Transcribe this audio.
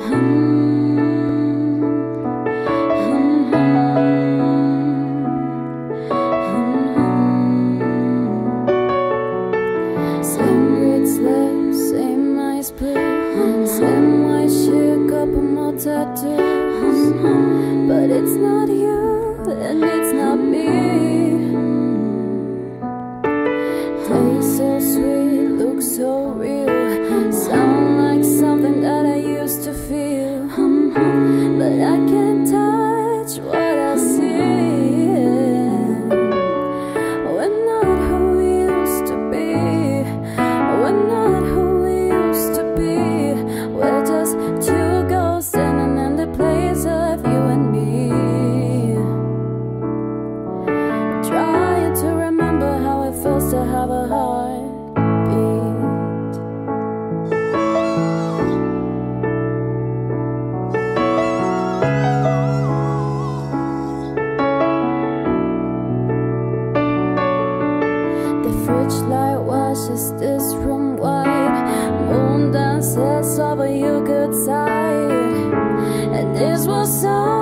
Same red lips, same eyes blue, same white shirt, couple more tattoos. But it's not you, and it's not me. Taste so sweet, look so real, sound like something that I used to feel. But I can't touch what I see. We're not who we used to be. We're not who we used to be. We're just two girls standing in the place of you and me. Trying to remember how it feels to have a heartbeat. The fridge light washes this room white. Moon dances over your good side, and this was so